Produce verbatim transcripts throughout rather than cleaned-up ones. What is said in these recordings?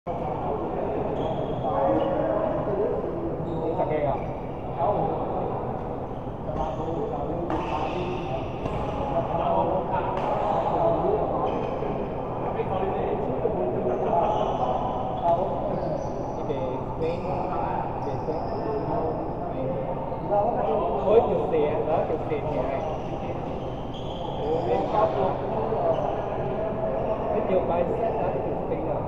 Sạc kèn à? Để quên để quên với kiểu tiền đó kiểu tiền như này bên cao luôn cái chiều bay sẽ là kiểu tiền rồi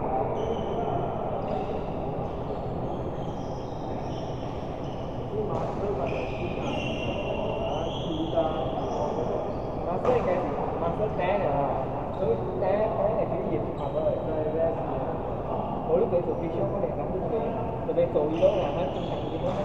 master cái master té này là cứ té té này cái gì mà rồi mỗi lúc cái số phi có thể nắm được cái từ đây số đi đó là hết trung thành cái đó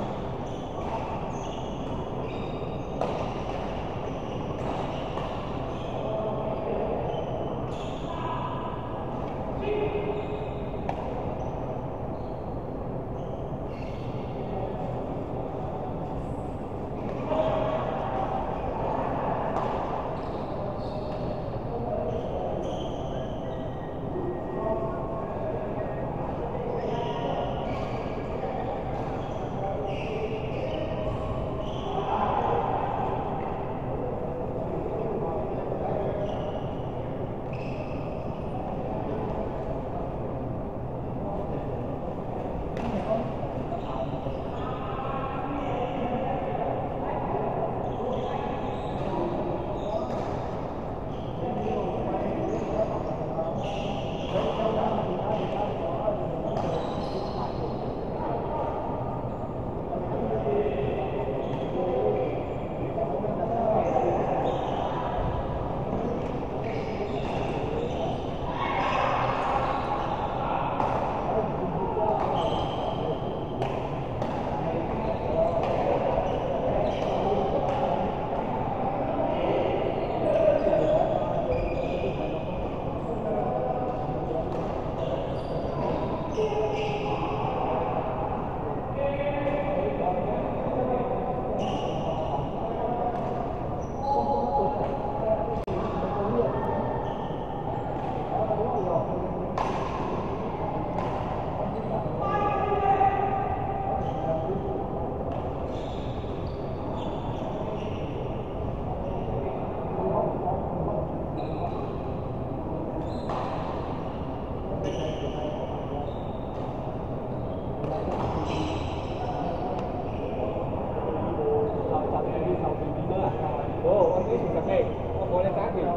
Ồ, ông ấy sạc kèn, ông có lên tác gì?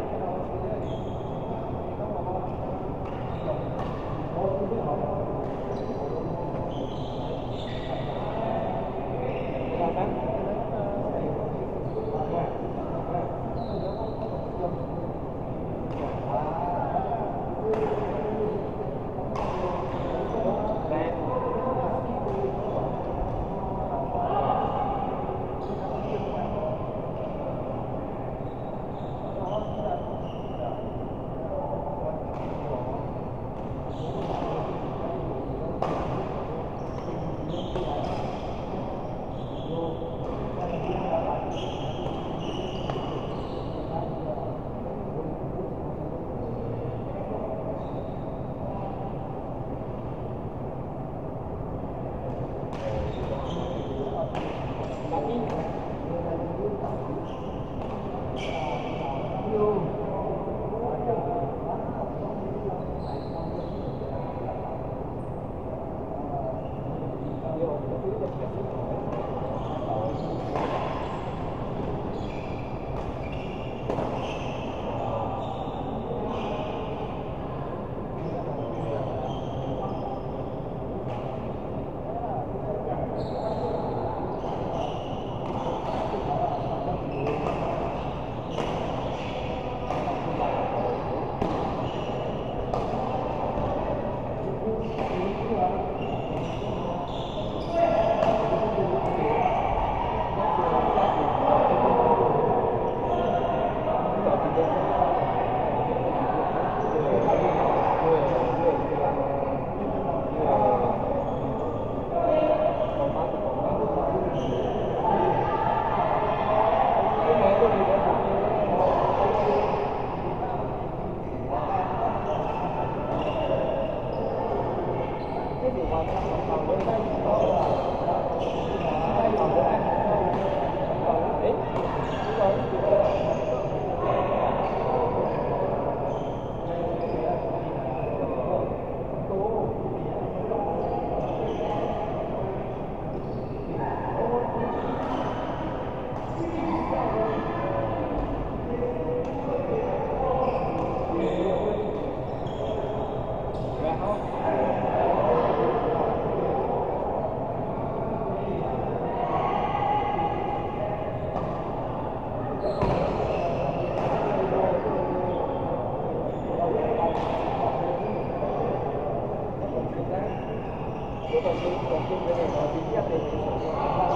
điều hòa nó còn với đây còn với anh còn đấy còn Hãy subscribe cho kênh Ghiền Mì Gõ để không bỏ lỡ những video hấp dẫn.